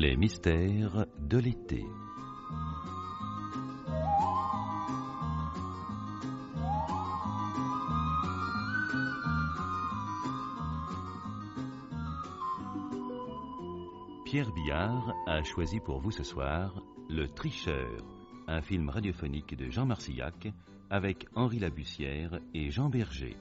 Les mystères de l'été. Pierre Billard a choisi pour vous ce soir Le Tricheur, un film radiophonique de Jean Marcillac avec Henri Labussière et Jean Berger.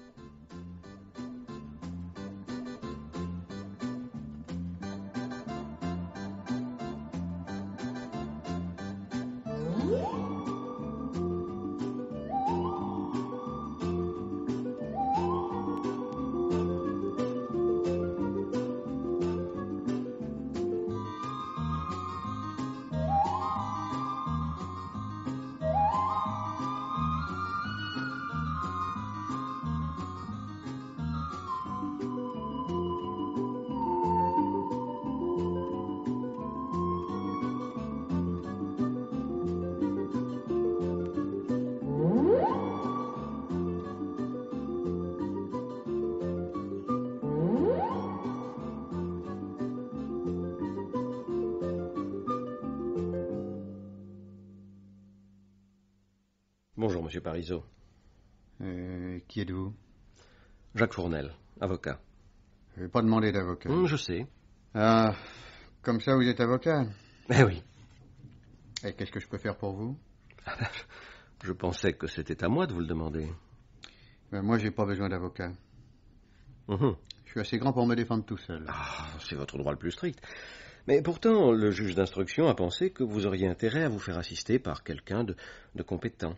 Bonjour, monsieur Parisot. Qui êtes-vous? Jacques Fournel, avocat. Je n'ai pas demandé d'avocat. Je sais. Ah, comme ça, vous êtes avocat? Eh oui. Et qu'est-ce que je peux faire pour vous? Je pensais que c'était à moi de vous le demander. Moi, j'ai pas besoin d'avocat. Je suis assez grand pour me défendre tout seul. Ah, c'est votre droit le plus strict. Mais pourtant, le juge d'instruction a pensé que vous auriez intérêt à vous faire assister par quelqu'un de compétent.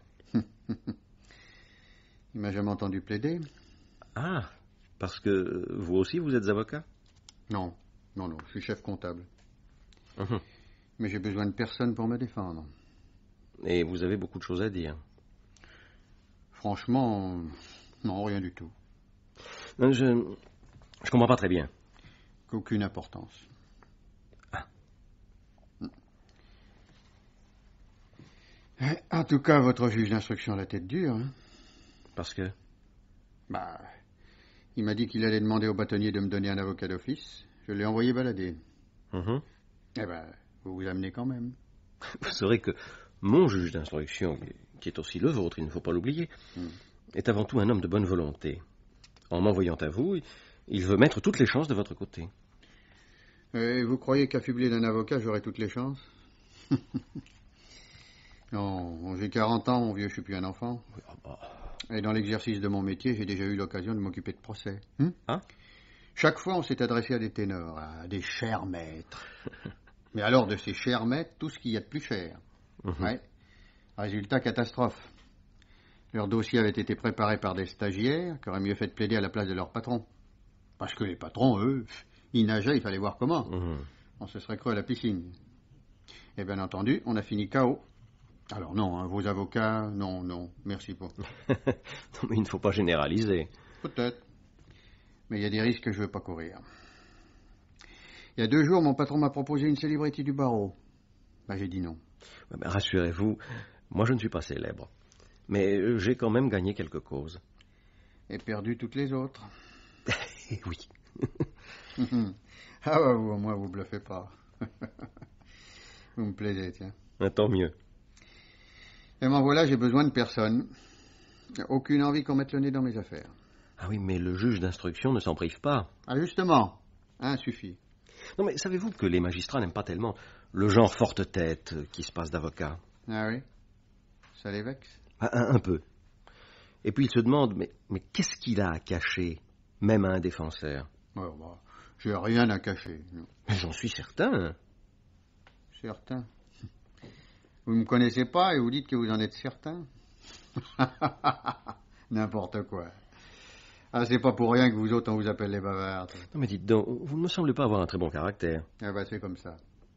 Il m'a jamais entendu plaider. Ah, parce que vous aussi, vous êtes avocat? Non, je suis chef comptable. Mais j'ai besoin de personne pour me défendre. Et vous avez beaucoup de choses à dire. Franchement, non, rien du tout. Je comprends pas très bien. Qu'aucune importance. En tout cas, votre juge d'instruction a la tête dure. Hein. Parce que? Il m'a dit qu'il allait demander au bâtonnier de me donner un avocat d'office. Je l'ai envoyé balader. Vous vous amenez quand même. Vous saurez que mon juge d'instruction, qui est aussi le vôtre, il ne faut pas l'oublier, est avant tout un homme de bonne volonté. En m'envoyant à vous, il veut mettre toutes les chances de votre côté. Et vous croyez qu'affublé d'un avocat, j'aurai toutes les chances? Non, j'ai 40 ans, mon vieux, je suis plus un enfant. Et dans l'exercice de mon métier, j'ai déjà eu l'occasion de m'occuper de procès. Chaque fois, on s'est adressé à des ténors, à des chers maîtres. Mais alors, de ces chers maîtres, tout ce qu'il y a de plus cher. Résultat, catastrophe. Leur dossier avait été préparé par des stagiaires qui auraient mieux fait de plaider à la place de leur patron. Parce que les patrons, eux, ils nageaient, il fallait voir comment. On se serait cru à la piscine. Et bien entendu, on a fini KO. Alors non, vos avocats, non, merci pas. Non, mais il ne faut pas généraliser. Peut-être. Mais il y a des risques que je ne veux pas courir. Il y a 2 jours, mon patron m'a proposé une célébrité du barreau. J'ai dit non. Rassurez-vous, moi je ne suis pas célèbre. Mais j'ai quand même gagné quelques causes. Et perdu toutes les autres. Oui. Vous, au moins, vous bluffez pas. Vous me plaisez, tiens. Tant mieux. Et m'en voilà, j'ai besoin de personne. Aucune envie qu'on mette le nez dans mes affaires. Ah oui, mais le juge d'instruction ne s'en prive pas. Ah justement, suffit. Non, mais savez-vous que les magistrats n'aiment pas tellement le genre forte tête qui se passe d'avocat? Ah oui? Ça les vexe? Un peu. Et puis ils se demandent, mais qu'est-ce qu'il a à cacher, même à un défenseur? J'ai rien à cacher. Non. Mais j'en suis certain. Certain? Vous ne me connaissez pas et vous dites que vous en êtes certain? N'importe quoi. C'est pas pour rien que vous autres, on vous appelle les bavards. Non, mais dites donc, vous ne me semblez pas avoir un très bon caractère. C'est comme ça.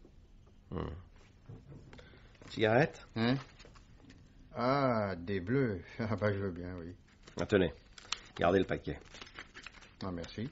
Cigarette? Des bleus. Je veux bien, oui. Tenez, gardez le paquet. Merci.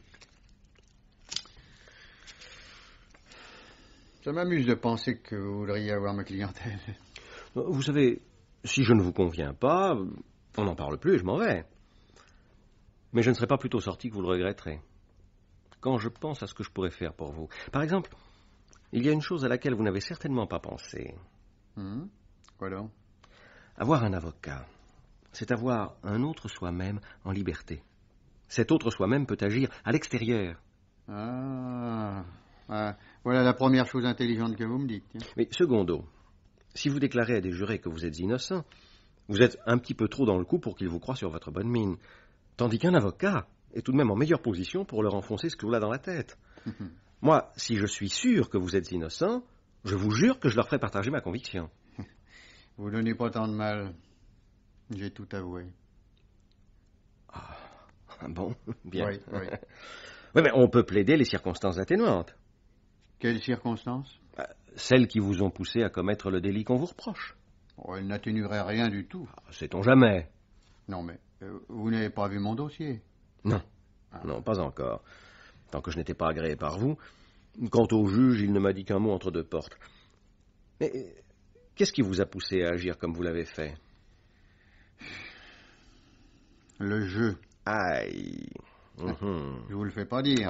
Ça m'amuse de penser que vous voudriez avoir ma clientèle. Vous savez, si je ne vous conviens pas, on n'en parle plus et je m'en vais. Mais je ne serai pas plus tôt sorti que vous le regretterez. Quand je pense à ce que je pourrais faire pour vous. Par exemple, il y a une chose à laquelle vous n'avez certainement pas pensé. Quoi donc? Avoir un avocat, c'est avoir un autre soi-même en liberté. Cet autre soi-même peut agir à l'extérieur. Voilà la première chose intelligente que vous me dites. Mais secondo, si vous déclarez à des jurés que vous êtes innocent, vous êtes un petit peu trop dans le coup pour qu'ils vous croient sur votre bonne mine. Tandis qu'un avocat est tout de même en meilleure position pour leur enfoncer ce clou-là dans la tête. Moi, si je suis sûr que vous êtes innocent, je vous jure que je leur ferai partager ma conviction. Vous donnez pas tant de mal. J'ai tout avoué. Ah, bon, bien. Oui. Oui, mais on peut plaider les circonstances atténuantes. Quelles circonstances? Celles qui vous ont poussé à commettre le délit qu'on vous reproche. Elles n'atténueraient rien du tout. Sait-on jamais? Non, mais vous n'avez pas vu mon dossier? Non. Non, pas encore. Tant que je n'étais pas agréé par vous. Quant au juge, il ne m'a dit qu'un mot entre deux portes. Mais qu'est-ce qui vous a poussé à agir comme vous l'avez fait? Le jeu. Aïe. Je vous le fais pas dire.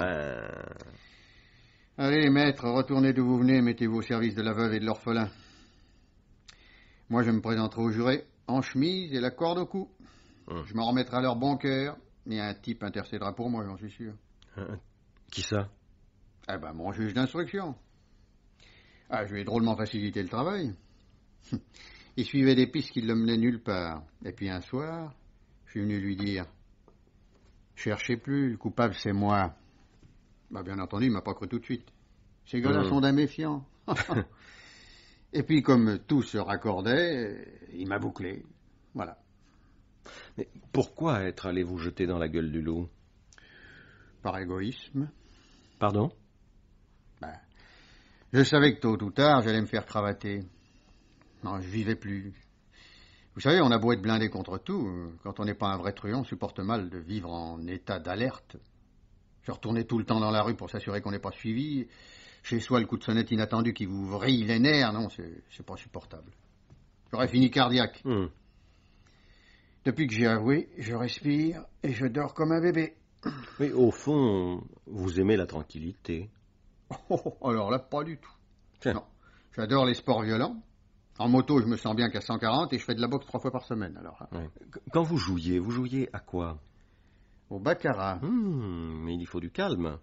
Allez, maître, retournez d'où vous venez, mettez-vous au service de la veuve et de l'orphelin. Moi, je me présenterai au juré en chemise et la corde au cou. Je m'en remettrai à leur bon cœur, et un type intercédera pour moi, j'en suis sûr. Qui ça? Mon juge d'instruction. Je lui ai drôlement facilité le travail. Il suivait des pistes qui ne le menaient nulle part. Et puis un soir, je suis venu lui dire « Cherchez plus, le coupable c'est moi. » Bien entendu, il m'a pas cru tout de suite. Ces gars-là sont d'un méfiant. Et puis comme tout se raccordait, il m'a bouclé. Voilà. Mais pourquoi être allé vous jeter dans la gueule du loup? Par égoïsme. Pardon? Je savais que tôt ou tard, j'allais me faire cravater. Non, je vivais plus. Vous savez, on a beau être blindé contre tout, quand on n'est pas un vrai truand, on supporte mal de vivre en état d'alerte. Je retournais tout le temps dans la rue pour s'assurer qu'on n'est pas suivi. Chez soi, le coup de sonnette inattendu qui vous vrille les nerfs, non, c'est pas supportable. J'aurais fini cardiaque. Depuis que j'ai avoué, je respire et je dors comme un bébé. Mais au fond, vous aimez la tranquillité. Alors là, pas du tout. Tiens. Non, j'adore les sports violents. En moto, je me sens bien qu'à 140 et je fais de la boxe 3 fois par semaine. Alors. Ouais. Quand vous jouiez à quoi? Au baccarat. Mais il faut du calme.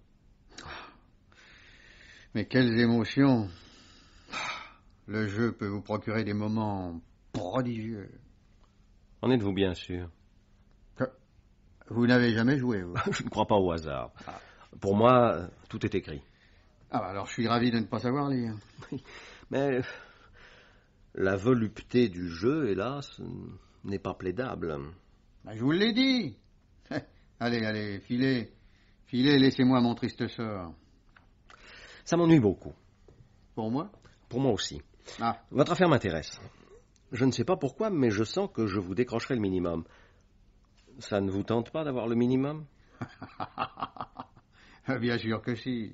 Mais quelles émotions. Le jeu peut vous procurer des moments prodigieux. En êtes-vous bien sûr? Vous n'avez jamais joué, vous? Je ne crois pas au hasard. Pour moi, tout est écrit. Alors je suis ravi de ne pas savoir lire. Mais la volupté du jeu, hélas, n'est pas plaidable. Je vous l'ai dit. Allez, filez, laissez-moi mon triste sort. Ça m'ennuie beaucoup. Pour moi? Pour moi aussi. Votre affaire m'intéresse. Je ne sais pas pourquoi, mais je sens que je vous décrocherai le minimum. Ça ne vous tente pas d'avoir le minimum? Bien sûr que si.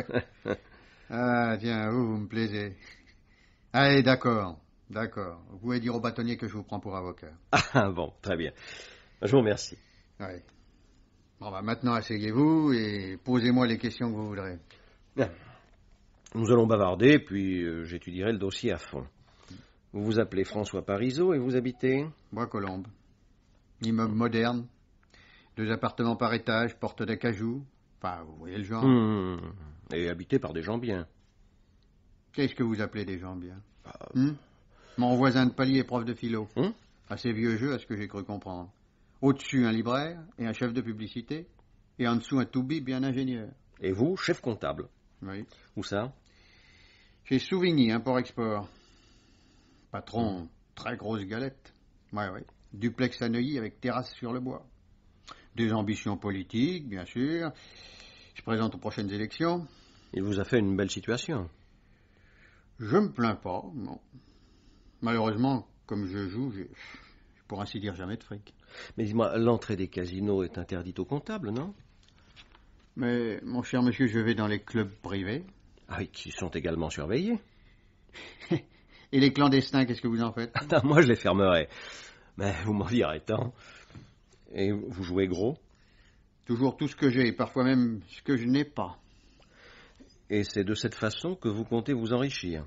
Tiens, vous me plaisez. Allez, d'accord. Vous pouvez dire au bâtonnier que je vous prends pour avocat. Bon, très bien. Je vous remercie. Oui. Maintenant, asseyez-vous et posez-moi les questions que vous voudrez. Bien. Nous allons bavarder, puis j'étudierai le dossier à fond. Vous vous appelez François Parisot et vous habitez? Bois-Colombes. Immeuble moderne. 2 appartements par étage, porte d'acajou. Vous voyez le genre. Et habité par des gens bien. Qu'est-ce que vous appelez des gens bien? Mon voisin de palier est prof de philo. Assez vieux jeu, à ce que j'ai cru comprendre. Au-dessus, un libraire et un chef de publicité. Et en dessous, un toubib et un ingénieur. Et vous, chef comptable? Oui. Où ça? Chez Souvigny, import-export. Patron, très grosse galette. Oui. Duplex à Neuilly avec terrasse sur le bois. Des ambitions politiques, bien sûr. Je présente aux prochaines élections. Il vous a fait une belle situation. Je me plains pas, non. Malheureusement, comme je joue, j'ai pour ainsi dire jamais de fric. Mais dis-moi, l'entrée des casinos est interdite aux comptables, non? Mais, mon cher monsieur, je vais dans les clubs privés. Oui, qui sont également surveillés. Et les clandestins, qu'est-ce que vous en faites? Moi, je les fermerai. Mais vous m'en direz tant. Et vous jouez gros? Toujours tout ce que j'ai, parfois même ce que je n'ai pas. Et c'est de cette façon que vous comptez vous enrichir.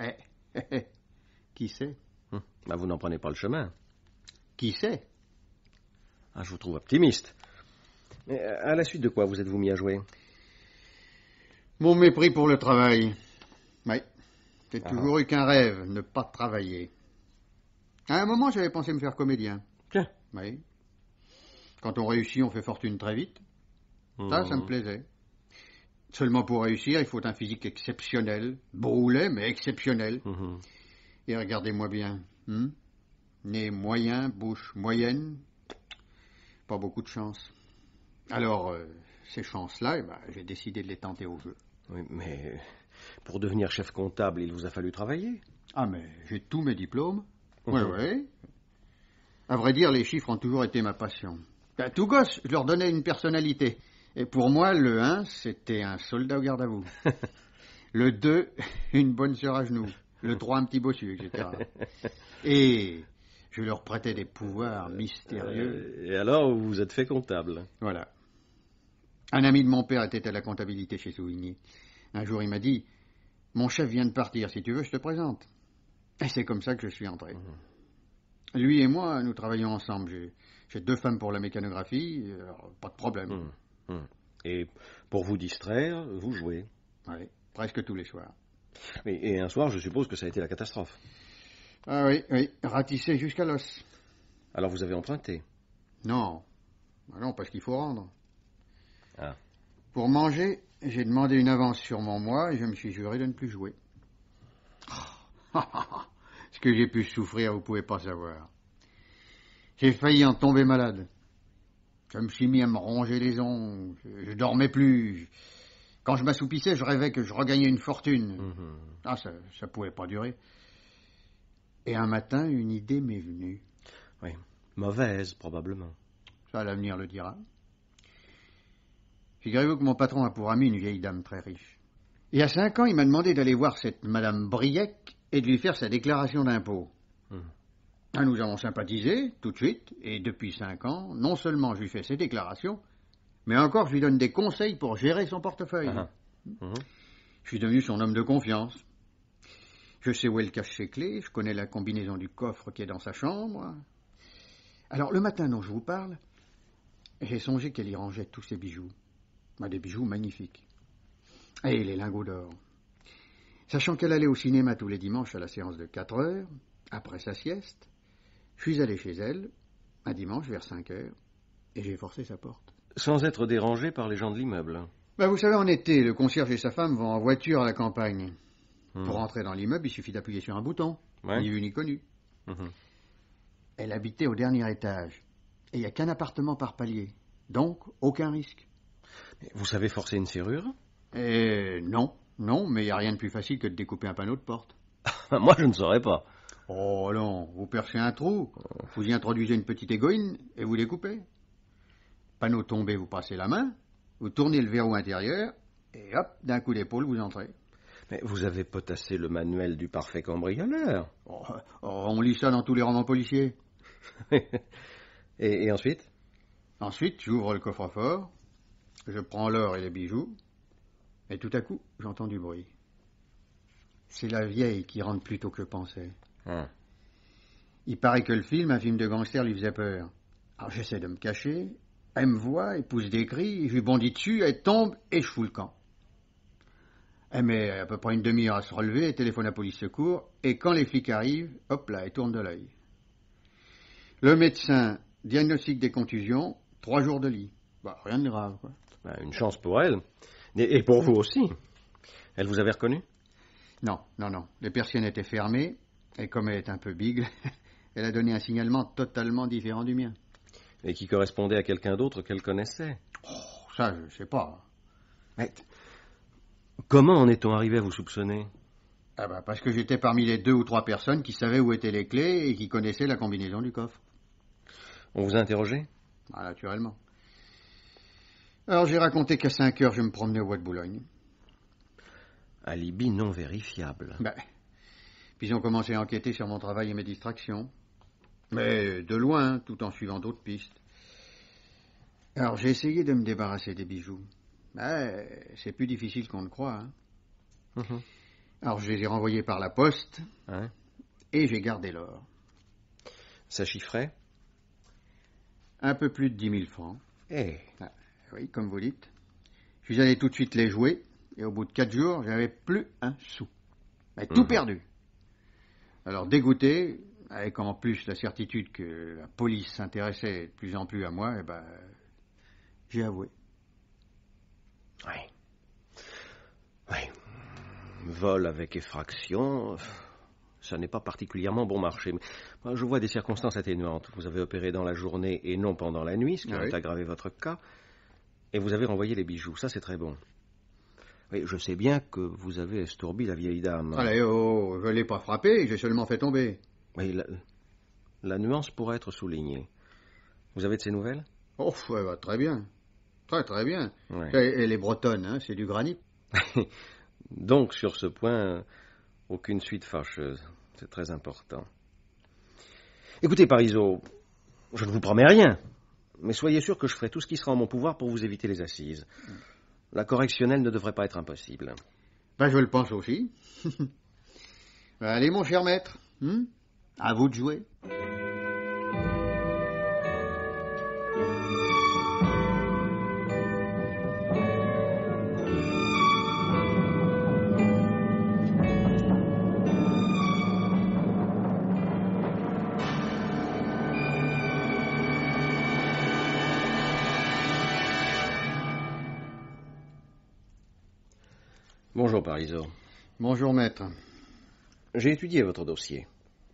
Qui sait? Bah, vous n'en prenez pas le chemin. Qui sait? Ah, je vous trouve optimiste. Mais à la suite de quoi vous êtes-vous mis à jouer? Mon mépris pour le travail. Oui. J'ai toujours eu qu'un rêve, ne pas travailler. À un moment, j'avais pensé me faire comédien. Tiens. Oui. Quand on réussit, on fait fortune très vite. Ça me plaisait. Seulement pour réussir, il faut un physique exceptionnel. Broulet, mais exceptionnel. Et regardez-moi bien. Nez moyen, bouche moyenne. Pas beaucoup de chance. Alors, ces chances-là, j'ai décidé de les tenter au jeu. Oui, mais pour devenir chef comptable, il vous a fallu travailler. Ah, mais j'ai tous mes diplômes. Oui. À vrai dire, les chiffres ont toujours été ma passion. À tout gosse, je leur donnais une personnalité. Et pour moi, le 1, c'était un soldat au garde à vous. Le 2, une bonne sœur à genoux. Le 3, un petit bossu, etc. Et je leur prêtais des pouvoirs mystérieux. Et alors, vous vous êtes fait comptable. Voilà. Un ami de mon père était à la comptabilité chez Souvigny. Un jour, il m'a dit, mon chef vient de partir, si tu veux, je te présente. Et c'est comme ça que je suis entré. Lui et moi, nous travaillons ensemble. J'ai 2 femmes pour la mécanographie, alors, pas de problème. Et pour vous distraire, vous jouez. Oui, presque tous les soirs. Et un soir, je suppose que ça a été la catastrophe. Ah oui, ratissé jusqu'à l'os. Alors vous avez emprunté? Non, parce qu'il faut rendre. Ah. Pour manger, j'ai demandé une avance sur mon mois et je me suis juré de ne plus jouer. Ce que j'ai pu souffrir, vous pouvez pas savoir. J'ai failli en tomber malade. Je me suis mis à me ronger les ongles. Je dormais plus. Quand je m'assoupissais, je rêvais que je regagnais une fortune. Ah, ça pouvait pas durer. Et un matin, une idée m'est venue. Oui, mauvaise, probablement. Ça, l'avenir le dira. Figurez-vous que mon patron a pour amie une vieille dame très riche. Il y a 5 ans, il m'a demandé d'aller voir cette madame Briec et de lui faire sa déclaration d'impôt. Nous avons sympathisé, tout de suite, et depuis 5 ans, non seulement je lui fais ses déclarations, mais encore je lui donne des conseils pour gérer son portefeuille. Je suis devenu son homme de confiance. Je sais où elle cache ses clés, je connais la combinaison du coffre qui est dans sa chambre. Alors, le matin dont je vous parle, j'ai songé qu'elle y rangeait tous ses bijoux. Des bijoux magnifiques. Et les lingots d'or. Sachant qu'elle allait au cinéma tous les dimanches à la séance de 4 heures, après sa sieste, je suis allé chez elle, un dimanche vers 5 heures, et j'ai forcé sa porte. Sans être dérangé par les gens de l'immeuble? Vous savez, en été, le concierge et sa femme vont en voiture à la campagne. Pour entrer dans l'immeuble, il suffit d'appuyer sur un bouton. Ni vu ni connu. Elle habitait au dernier étage. Et il n'y a qu'un appartement par palier. Donc, aucun risque. Vous savez forcer une serrure? Non, mais il n'y a rien de plus facile que de découper un panneau de porte. Moi, je ne saurais pas. Oh non, vous percez un trou, vous y introduisez une petite égoïne et vous découpez. Panneau tombé, vous passez la main, vous tournez le verrou intérieur et hop, d'un coup d'épaule, vous entrez. Mais vous avez potassé le manuel du parfait cambrioleur. On lit ça dans tous les romans policiers. Et ensuite? Ensuite, j'ouvre le coffre-fort, je prends l'or et les bijoux, et tout à coup, j'entends du bruit. C'est la vieille qui rentre plus tôt que je pensais. Il paraît que un film de gangster, lui faisait peur. Alors j'essaie de me cacher, elle me voit, elle pousse des cris, je lui bondis dessus, elle tombe et je fous le camp. Elle met à peu près une demi-heure à se relever, elle téléphone à la police secours, et quand les flics arrivent, hop là, elle tourne de l'œil. Le médecin diagnostique des contusions, 3 jours de lit. Rien de grave, quoi. Une chance pour elle. Et pour vous aussi. Elle vous avait reconnu? Non. Les persiennes étaient fermées, et comme elle est un peu bigle, elle a donné un signalement totalement différent du mien. Et qui correspondait à quelqu'un d'autre qu'elle connaissait? Ça, je sais pas. Mais comment en est-on arrivé à vous soupçonner? Parce que j'étais parmi les 2 ou 3 personnes qui savaient où étaient les clés et qui connaissaient la combinaison du coffre. On vous a interrogé? Naturellement. Alors j'ai raconté qu'à 5 heures, je me promenais au bois de Boulogne. Alibi non vérifiable. Puis ils ont commencé à enquêter sur mon travail et mes distractions. Mais de loin, tout en suivant d'autres pistes. Alors j'ai essayé de me débarrasser des bijoux. C'est plus difficile qu'on ne croit. Alors je les ai renvoyés par la poste, Hein? et j'ai gardé l'or. Ça chiffrait? Un peu plus de 10 000 francs. Eh, Ah, oui, comme vous dites. Je suis allé tout de suite les jouer, et au bout de 4 jours, j'avais plus un sou. Mais tout perdu. Alors dégoûté, avec en plus la certitude que la police s'intéressait de plus en plus à moi, j'ai avoué. oui. Oui. Vol avec effraction, ça n'est pas particulièrement bon marché. Mais moi, je vois des circonstances atténuantes. Vous avez opéré dans la journée et non pendant la nuit, ce qui aurait aggravé votre cas. Et vous avez renvoyé les bijoux. Ça, c'est très bon. Oui, je sais bien que vous avez estourbi la vieille dame. Allez, oh, je ne l'ai pas frappé, j'ai seulement fait tomber. Oui, la nuance pourrait être soulignée. Vous avez de ces nouvelles? Oh, elle va très bien. Très, très bien. Ouais. Elle est bretonne, hein, c'est du granit. Donc, sur ce point, aucune suite fâcheuse. C'est très important. Écoutez, Parizeau, je ne vous promets rien, mais soyez sûr que je ferai tout ce qui sera en mon pouvoir pour vous éviter les assises. La correctionnelle ne devrait pas être impossible. Je le pense aussi. Allez, mon cher maître, à vous de jouer. Bonjour, Parizeau. Bonjour, maître. J'ai étudié votre dossier.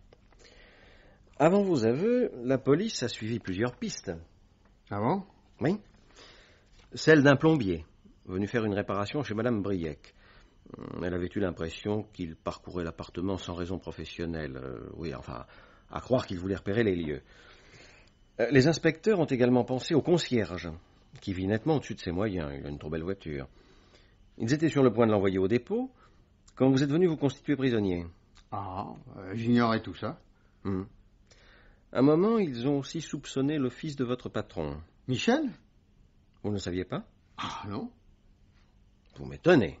Avant vos aveux, la police a suivi plusieurs pistes. Ah bon? Oui. Celle d'un plombier, venu faire une réparation chez Madame Briec. Elle avait eu l'impression qu'il parcourait l'appartement sans raison professionnelle. À croire qu'il voulait repérer les lieux. Les inspecteurs ont également pensé au concierge, qui vit nettement au-dessus de ses moyens. Il a une trop belle voiture. Ils étaient sur le point de l'envoyer au dépôt quand vous êtes venu vous constituer prisonnier. Ah, j'ignorais tout ça. À un moment, ils ont aussi soupçonné le fils de votre patron. Michel? Vous ne le saviez pas? Ah, non. Vous m'étonnez.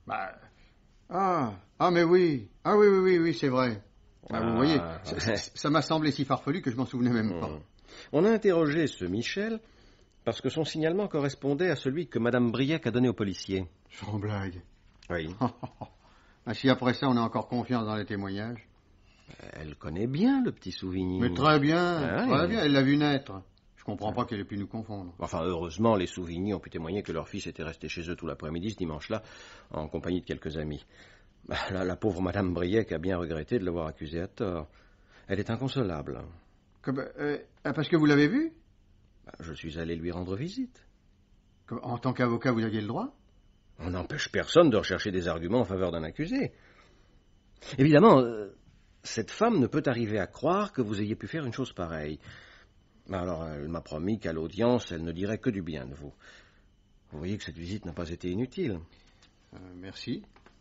Mais oui. Ah oui, c'est vrai. Vous voyez, ça m'a semblé si farfelu que je m'en souvenais même pas. On a interrogé ce Michel parce que son signalement correspondait à celui que Madame Briec a donné au policier. Sans blague. Oui. Si après ça, on a encore confiance dans les témoignages. Elle connaît bien le petit Souvigny. Mais très bien, très bien, elle l'a vu naître. Je comprends pas qu'elle ait pu nous confondre. Enfin, heureusement, les Souvigny ont pu témoigner que leur fils était resté chez eux tout l'après-midi ce dimanche-là, en compagnie de quelques amis. La pauvre Madame Briec a bien regretté de l'avoir accusée à tort. Elle est inconsolable. Parce que vous l'avez vue? Je suis allé lui rendre visite. En tant qu'avocat, vous aviez le droit? On n'empêche personne de rechercher des arguments en faveur d'un accusé. Évidemment, cette femme ne peut arriver à croire que vous ayez pu faire une chose pareille. Alors, elle m'a promis qu'à l'audience, elle ne dirait que du bien de vous. Vous voyez que cette visite n'a pas été inutile. Merci.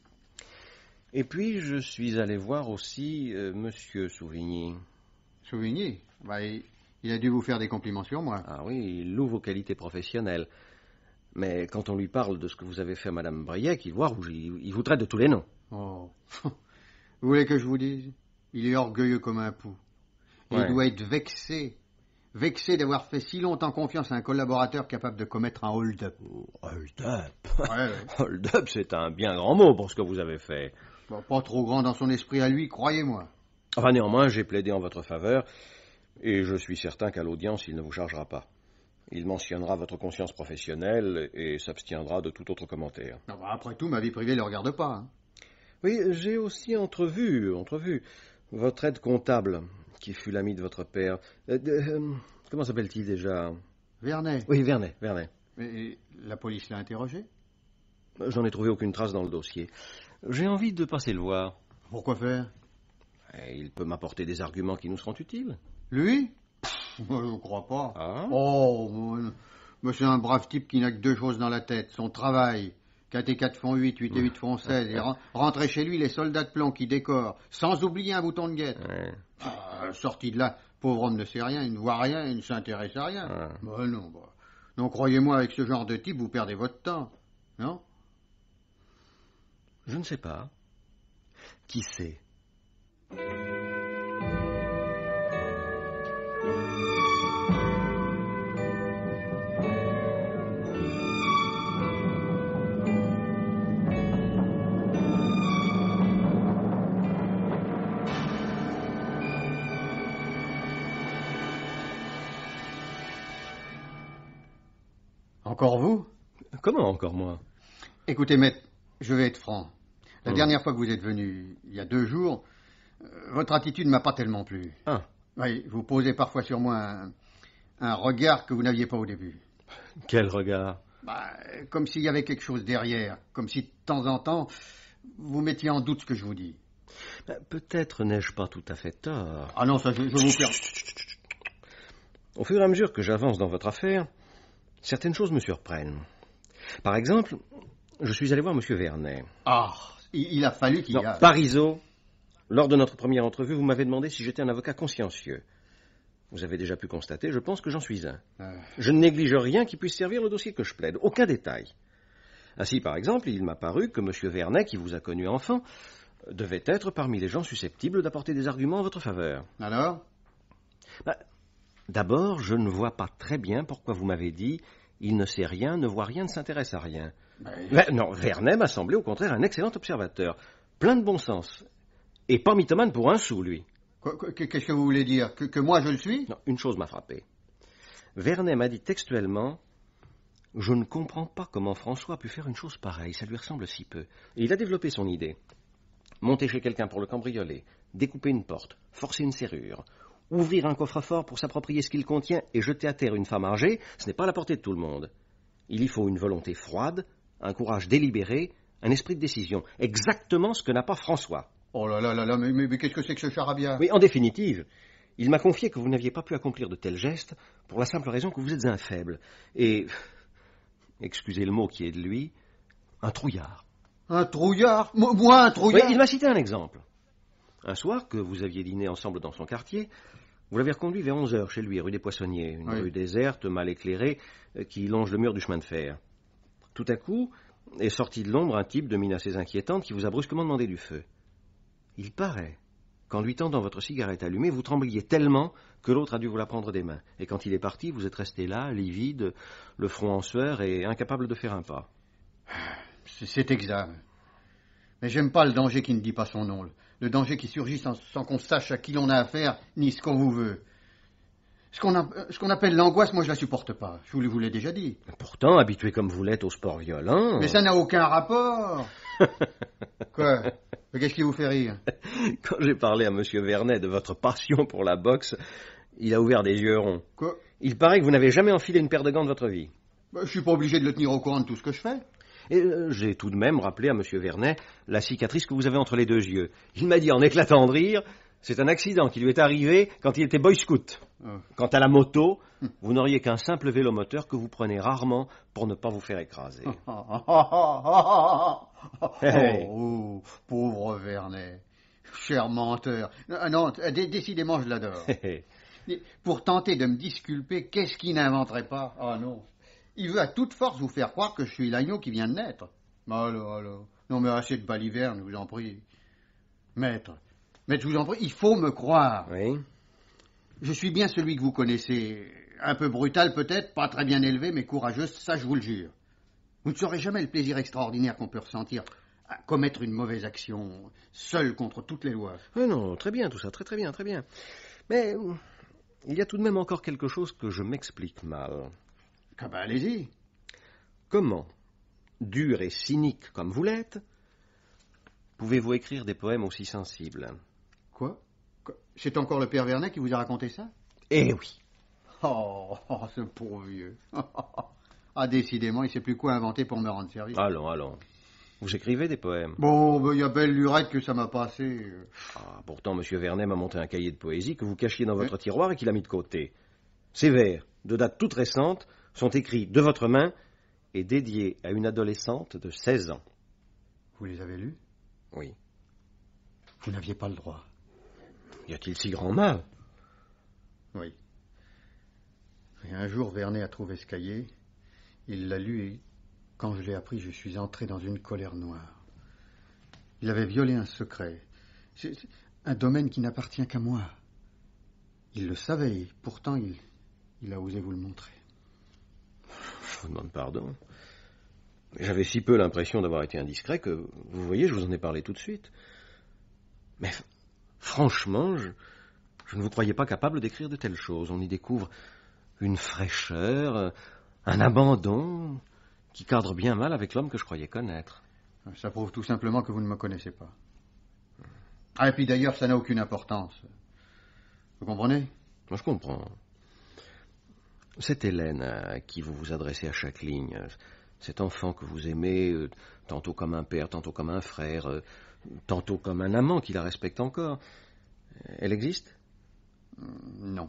Et puis, je suis allé voir aussi Monsieur Souvigny. Souvigny? Il a dû vous faire des compliments sur moi. Ah oui, il loue vos qualités professionnelles. Mais quand on lui parle de ce que vous avez fait à Madame Briec, il voit rouge, il vous traite de tous les noms. Oh. Vous voulez que je vous dise? Il est orgueilleux comme un pou. Il doit être vexé d'avoir fait si longtemps confiance à un collaborateur capable de commettre un hold-up. Hold-up? Ouais. Hold-up, c'est un bien grand mot pour ce que vous avez fait. Pas trop grand dans son esprit à lui, croyez-moi. Enfin, néanmoins, j'ai plaidé en votre faveur, et je suis certain qu'à l'audience, il ne vous chargera pas. Il mentionnera votre conscience professionnelle et s'abstiendra de tout autre commentaire. Après tout, ma vie privée ne le regarde pas. Oui, j'ai aussi entrevu votre aide comptable, qui fut l'ami de votre père. Comment s'appelle-t-il déjà? Vernet. Oui, Vernet. Mais la police l'a interrogé? J'en ai trouvé aucune trace dans le dossier. J'ai envie de passer le voir. Pourquoi faire? Il peut m'apporter des arguments qui nous seront utiles. Lui? Moi, je ne crois pas. Ah? Mais c'est un brave type qui n'a que deux choses dans la tête. Son travail. 4 et 4 font 8, 8 et 8 font 16. Et rentrer chez lui, les soldats de plomb qui décorent, sans oublier un bouton de guette. Sorti de là, pauvre homme ne sait rien, il ne voit rien, il ne s'intéresse à rien. Non, croyez-moi, avec ce genre de type, vous perdez votre temps. Non? Je ne sais pas. Qui sait? Encore vous? Comment encore moi? Écoutez, maître, je vais être franc. La dernière fois que vous êtes venu, il y a 2 jours, votre attitude ne m'a pas tellement plu. Ah. Oui, vous posez parfois sur moi un regard que vous n'aviez pas au début. Quel regard? Comme s'il y avait quelque chose derrière, comme si de temps en temps, vous mettiez en doute ce que je vous dis. Peut-être n'ai-je pas tout à fait tort. Ah non, ça, je vous perds. Au fur et à mesure que j'avance dans votre affaire, certaines choses me surprennent. Par exemple, je suis allé voir M. Vernet. Ah, il a fallu qu'il y a... Parisot, lors de notre première entrevue, vous m'avez demandé si j'étais un avocat consciencieux. Vous avez déjà pu constater, je pense que j'en suis un. Je ne néglige rien qui puisse servir le dossier que je plaide, aucun détail. Ainsi, par exemple, il m'a paru que M. Vernet, qui vous a connu enfant, devait être parmi les gens susceptibles d'apporter des arguments en votre faveur. Alors? D'abord, je ne vois pas très bien pourquoi vous m'avez dit « il ne sait rien, ne voit rien, ne s'intéresse à rien ». Non, Vernet m'a semblé au contraire un excellent observateur, plein de bon sens, et pas mythomane pour un sou, lui. Qu'est-ce que vous voulez dire? Que moi je le suis? Non, une chose m'a frappé. Vernet m'a dit textuellement « Je ne comprends pas comment François a pu faire une chose pareille, ça lui ressemble si peu. » Et il a développé son idée. Monter chez quelqu'un pour le cambrioler, découper une porte, forcer une serrure, ouvrir un coffre-fort pour s'approprier ce qu'il contient et jeter à terre une femme âgée, ce n'est pas à la portée de tout le monde. Il y faut une volonté froide, un courage délibéré, un esprit de décision. Exactement ce que n'a pas François. Oh là là là là, mais qu'est-ce que c'est que ce charabia? Oui, en définitive, il m'a confié que vous n'aviez pas pu accomplir de tels gestes pour la simple raison que vous êtes un faible. Et, excusez le mot qui est de lui, un trouillard. Un trouillard? Moi, un trouillard? Oui, il m'a cité un exemple. Un soir, que vous aviez dîné ensemble dans son quartier, vous l'avez reconduit vers 11h chez lui, rue des Poissonniers, une rue déserte, mal éclairée, qui longe le mur du chemin de fer. Tout à coup, est sorti de l'ombre un type de mine assez inquiétante qui vous a brusquement demandé du feu. Il paraît qu'en lui tendant votre cigarette allumée, vous trembliez tellement que l'autre a dû vous la prendre des mains. Et quand il est parti, vous êtes resté là, livide, le front en sueur et incapable de faire un pas. C'est exact. Mais j'aime pas le danger qui ne dit pas son nom. Le danger qui surgit sans qu'on sache à qui l'on a affaire, ni ce qu'on vous veut. Ce qu'on appelle l'angoisse, moi je la supporte pas. Je vous l'ai déjà dit. Pourtant, habitué comme vous l'êtes au sport violent... Mais ça n'a aucun rapport. Quoi? Mais qu'est-ce qui vous fait rire? Quand j'ai parlé à M. Vernet de votre passion pour la boxe, il a ouvert des yeux ronds. Quoi? Il paraît que vous n'avez jamais enfilé une paire de gants de votre vie. Je suis pas obligé de le tenir au courant de tout ce que je fais. Et j'ai tout de même rappelé à M. Vernet la cicatrice que vous avez entre les 2 yeux. Il m'a dit en éclatant de rire, c'est un accident qui lui est arrivé quand il était boy scout. Quant à la moto, vous n'auriez qu'un simple vélomoteur que vous prenez rarement pour ne pas vous faire écraser. Oh, pauvre Vernet. Cher menteur. Non, décidément, je l'adore. Pour tenter de me disculper, qu'est-ce qu'il n'inventerait pas? Ah non. Il veut à toute force vous faire croire que je suis l'agneau qui vient de naître. Alors. Non, mais assez de baliverne, je vous en prie. Maître, je vous en prie, il faut me croire. Oui. Je suis bien celui que vous connaissez. Un peu brutal peut-être, pas très bien élevé, mais courageux, ça je vous le jure. Vous ne saurez jamais le plaisir extraordinaire qu'on peut ressentir à commettre une mauvaise action, seul contre toutes les lois. Non, très bien tout ça, très bien. Mais il y a tout de même encore quelque chose que je m'explique mal. Ah ben, allez-y. Comment, dur et cynique comme vous l'êtes, pouvez-vous écrire des poèmes aussi sensibles? Quoi? C'est encore le père Vernet qui vous a raconté ça? Eh oui. Oh, ce pauvre vieux. Ah, décidément, il ne sait plus quoi inventer pour me rendre service. Allons. Vous écrivez des poèmes? Bon, il y a belle lurette que ça m'a passé. Pourtant, M. Vernet m'a montré un cahier de poésie que vous cachiez dans votre tiroir et qu'il a mis de côté. Ces vers, de date toute récente, sont écrits de votre main et dédiés à une adolescente de 16 ans. Vous les avez lus? Oui. Vous n'aviez pas le droit. Y a-t-il si grand mal? Oui. Et un jour, Vernet a trouvé ce cahier. Il l'a lu et, quand je l'ai appris, je suis entré dans une colère noire. Il avait violé un secret. C'est un domaine qui n'appartient qu'à moi. Il le savait, et pourtant il a osé vous le montrer. Je vous demande pardon. J'avais si peu l'impression d'avoir été indiscret que, vous voyez, je vous en ai parlé tout de suite. Mais franchement, je ne vous croyais pas capable d'écrire de telles choses. On y découvre une fraîcheur, un abandon qui cadre bien mal avec l'homme que je croyais connaître. Ça prouve tout simplement que vous ne me connaissez pas. Ah, et puis d'ailleurs, ça n'a aucune importance. Vous comprenez? Moi, je comprends. Cette Hélène à qui vous vous adressez à chaque ligne, cet enfant que vous aimez, tantôt comme un père, tantôt comme un frère, tantôt comme un amant qui la respecte encore, elle existe? Non.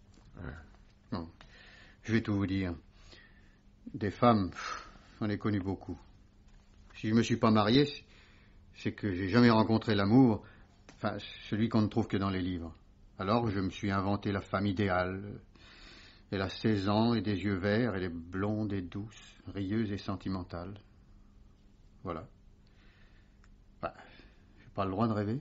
Non. Je vais tout vous dire. Des femmes, j'en ai connu beaucoup. Si je ne me suis pas marié, c'est que j'ai jamais rencontré l'amour, enfin, celui qu'on ne trouve que dans les livres. Alors je me suis inventé la femme idéale. Elle a 16 ans et des yeux verts, elle est blonde et douce, rieuse et sentimentale. Voilà. Bah, j'ai pas le droit de rêver.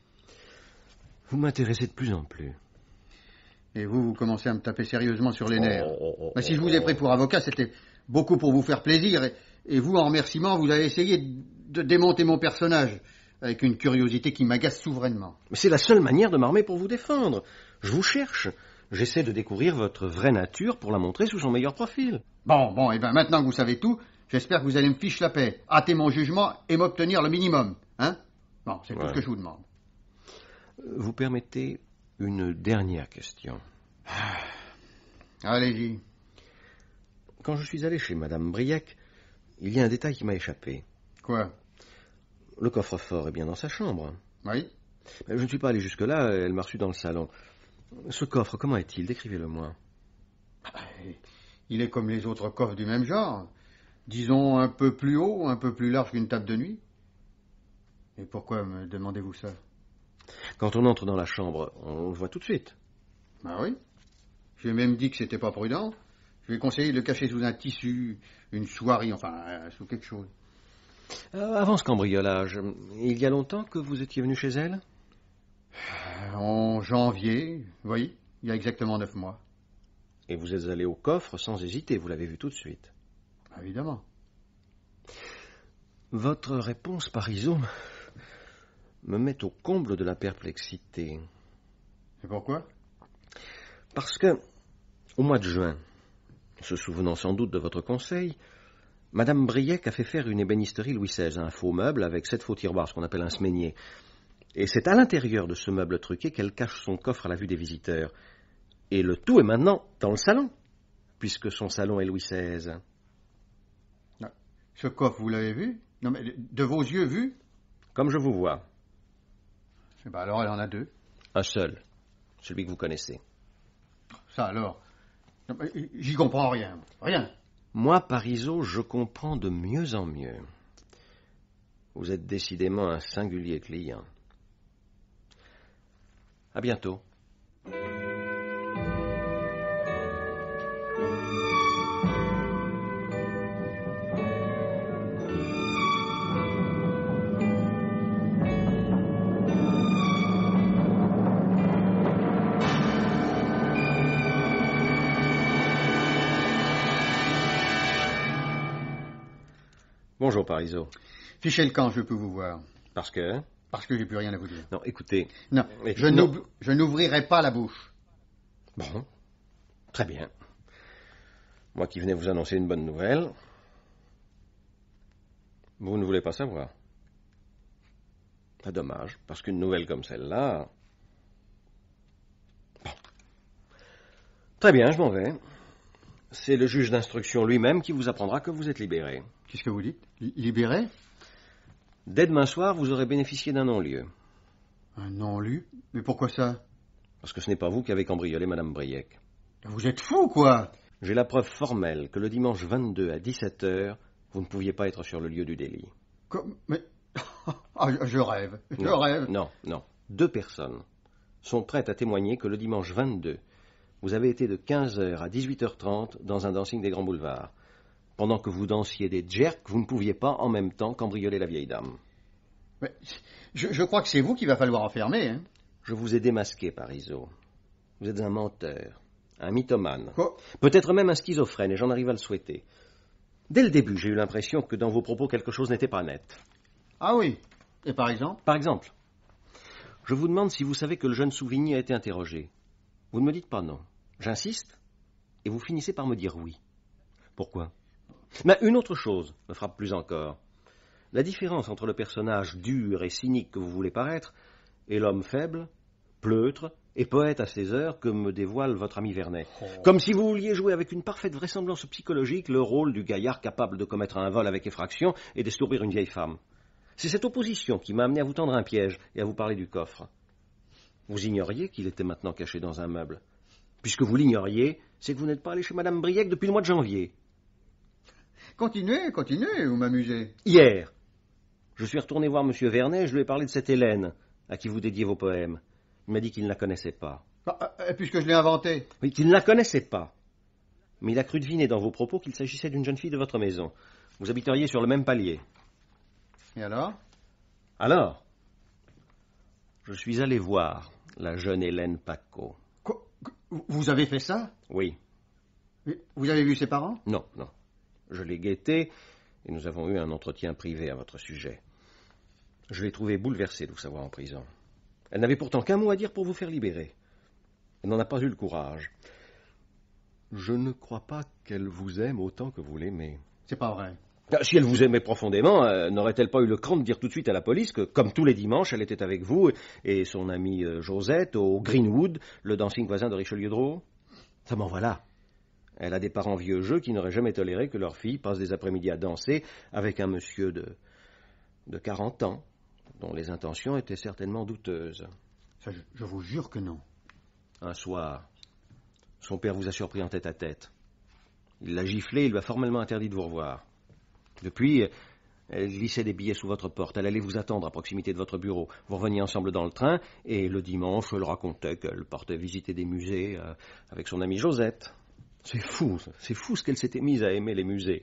Vous m'intéressez de plus en plus. Et vous commencez à me taper sérieusement sur les nerfs. Mais si je vous ai pris pour avocat, c'était beaucoup pour vous faire plaisir. Et vous, en remerciement, vous avez essayé de démonter mon personnage avec une curiosité qui m'agace souverainement. Mais c'est la seule manière de m'armer pour vous défendre. Je vous cherche. J'essaie de découvrir votre vraie nature pour la montrer sous son meilleur profil. Bon, et bien maintenant que vous savez tout, j'espère que vous allez me ficher la paix, hâter mon jugement et m'obtenir le minimum. Hein? Bon, c'est tout ce que je vous demande. Vous permettez une dernière question. Allez-y. Quand je suis allé chez Madame Briec, il y a un détail qui m'a échappé. Quoi? Le coffre-fort est bien dans sa chambre. Oui. Je ne suis pas allé jusque-là, elle m'a reçu dans le salon. Ce coffre, comment est-il? Décrivez-le-moi. Il est comme les autres coffres du même genre. Disons un peu plus haut, un peu plus large qu'une table de nuit. Et pourquoi me demandez-vous ça? Quand on entre dans la chambre, on le voit tout de suite. Ah oui. J'ai même dit que c'était pas prudent. Je vais conseiller de le cacher sous un tissu, une soierie, enfin, sous quelque chose. Avant ce cambriolage, il y a longtemps que vous étiez venu chez elle? En janvier, oui, il y a exactement 9 mois. Et vous êtes allé au coffre sans hésiter, vous l'avez vu tout de suite. Évidemment. Votre réponse, Parisot, me met au comble de la perplexité. Et pourquoi? Parce que, au mois de juin, se souvenant sans doute de votre conseil, Madame Briec a fait faire une ébénisterie Louis XVI, un faux meuble avec 7 faux tiroirs, ce qu'on appelle un semainier. Et c'est à l'intérieur de ce meuble truqué qu'elle cache son coffre à la vue des visiteurs. Et le tout est maintenant dans le salon, puisque son salon est Louis XVI. Ce coffre, vous l'avez vu? Non, mais de vos yeux vu? Comme je vous vois. Alors, elle en a 2. Un seul, celui que vous connaissez. Ça alors? J'y comprends rien. Rien. Moi, Parisot, je comprends de mieux en mieux. Vous êtes décidément un singulier client. À bientôt. Bonjour, Parisot. Fichez le camp, je peux vous voir. Parce que? Parce que j'ai plus rien à vous dire. Non, écoutez... Non, je n'ouvrirai pas la bouche. Bon, très bien. Moi qui venais vous annoncer une bonne nouvelle, vous ne voulez pas savoir. C'est dommage, parce qu'une nouvelle comme celle-là... Bon. Très bien, je m'en vais. C'est le juge d'instruction lui-même qui vous apprendra que vous êtes libéré. Qu'est-ce que vous dites? Libéré? Dès demain soir, vous aurez bénéficié d'un non-lieu. Un non-lieu? Mais pourquoi ça? Parce que ce n'est pas vous qui avez cambriolé Madame Briec. Vous êtes fou, quoi? J'ai la preuve formelle que le dimanche 22 à 17h, vous ne pouviez pas être sur le lieu du délit. Mais... je rêve. Je rêve. Non. 2 personnes sont prêtes à témoigner que le dimanche 22, vous avez été de 15h à 18h30 dans un dancing des Grands Boulevards. Pendant que vous dansiez des jerks, vous ne pouviez pas en même temps cambrioler la vieille dame. Mais je crois que c'est vous qu'il va falloir enfermer, hein. Je vous ai démasqué, Parizeau. Vous êtes un menteur, un mythomane. Quoi? Peut-être même un schizophrène, et j'en arrive à le souhaiter. Dès le début, j'ai eu l'impression que dans vos propos, quelque chose n'était pas net. Ah oui. Et par exemple? Par exemple, je vous demande si vous savez que le jeune Souvigny a été interrogé. Vous ne me dites pas non. J'insiste, et vous finissez par me dire oui. Pourquoi? Mais une autre chose me frappe plus encore. La différence entre le personnage dur et cynique que vous voulez paraître et l'homme faible, pleutre et poète à ses heures que me dévoile votre ami Vernet. Comme si vous vouliez jouer avec une parfaite vraisemblance psychologique le rôle du gaillard capable de commettre un vol avec effraction et d'estourbir une vieille femme. C'est cette opposition qui m'a amené à vous tendre un piège et à vous parler du coffre. Vous ignoriez qu'il était maintenant caché dans un meuble. Puisque vous l'ignoriez, c'est que vous n'êtes pas allé chez Madame Briec depuis le mois de janvier. Continuez, vous m'amusez. Hier, je suis retourné voir M. Vernet et je lui ai parlé de cette Hélène à qui vous dédiez vos poèmes. Il m'a dit qu'il ne la connaissait pas. Puisque je l'ai inventée. Oui, qu'il ne la connaissait pas. Mais il a cru deviner dans vos propos qu'il s'agissait d'une jeune fille de votre maison. Vous habiteriez sur le même palier. Et alors? Alors, je suis allé voir la jeune Hélène Paquot. Quoi? Vous avez fait ça? Oui. Vous avez vu ses parents? Non. Je l'ai guettée et nous avons eu un entretien privé à votre sujet. Je l'ai trouvée bouleversée de vous savoir en prison. Elle n'avait pourtant qu'un mot à dire pour vous faire libérer. Elle n'en a pas eu le courage. Je ne crois pas qu'elle vous aime autant que vous l'aimez. C'est pas vrai. Si elle vous aimait profondément, n'aurait-elle pas eu le cran de dire tout de suite à la police que, comme tous les dimanches, elle était avec vous et son amie Josette au Greenwood, le dancing voisin de Richelieu-Drouot? Seulement voilà. Elle a des parents vieux jeux qui n'auraient jamais toléré que leur fille passe des après-midi à danser avec un monsieur de 40 ans, dont les intentions étaient certainement douteuses. Ça, je vous jure que non. Un soir, son père vous a surpris en tête-à-tête. Il l'a giflé et il lui a formellement interdit de vous revoir. Depuis, elle glissait des billets sous votre porte. Elle allait vous attendre à proximité de votre bureau. Vous reveniez ensemble dans le train, et le dimanche, elle racontait qu'elle partait visiter des musées avec son amie Josette. C'est fou ce qu'elle s'était mise à aimer les musées.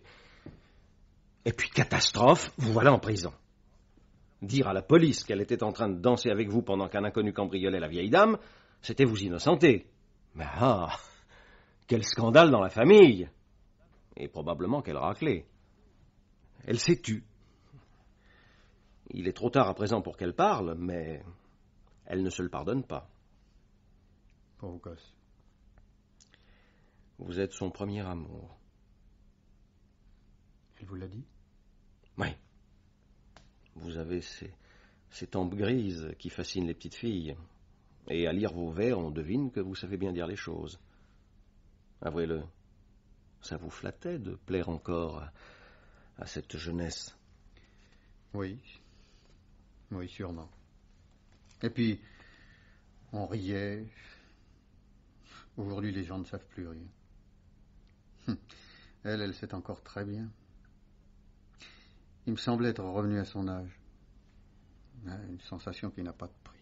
Et puis, catastrophe, vous voilà en prison. Dire à la police qu'elle était en train de danser avec vous pendant qu'un inconnu cambriolait la vieille dame, c'était vous innocenter. Mais quel scandale dans la famille! Et probablement quelle raclée. Elle s'est tue. Il est trop tard à présent pour qu'elle parle, mais elle ne se le pardonne pas. Pauvre gosse. Vous êtes son premier amour. Elle vous l'a dit? Oui. Vous avez ces tempes grises qui fascinent les petites filles. Et à lire vos vers, on devine que vous savez bien dire les choses. Avouez-le, ça vous flattait de plaire encore à cette jeunesse. Oui, sûrement. Et puis, on riait. Aujourd'hui, les gens ne savent plus rien. Elle sait encore très bien. Il me semblait être revenu à son âge. Une sensation qui n'a pas de prix.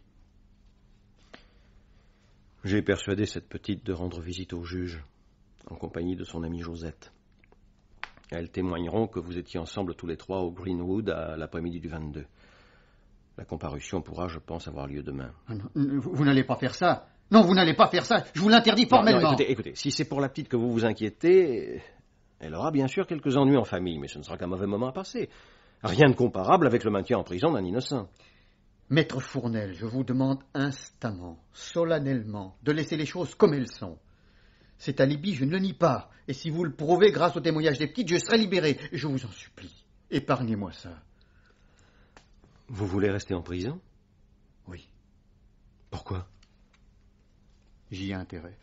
J'ai persuadé cette petite de rendre visite au juge, en compagnie de son amie Josette. Elles témoigneront que vous étiez ensemble tous les trois au Greenwood à l'après-midi du 22. La comparution pourra, je pense, avoir lieu demain. Vous n'allez pas faire ça. Non, vous n'allez pas faire ça. Je vous l'interdis formellement. Non, écoutez, si c'est pour la petite que vous vous inquiétez, elle aura bien sûr quelques ennuis en famille, mais ce ne sera qu'un mauvais moment à passer. Rien de comparable avec le maintien en prison d'un innocent. Maître Fournel, je vous demande instamment, solennellement, de laisser les choses comme elles sont. Cet alibi, je ne le nie pas. Et si vous le prouvez grâce au témoignage des petites, je serai libéré. Je vous en supplie. Épargnez-moi ça. Vous voulez rester en prison? Oui. Pourquoi? J'y ai intérêt.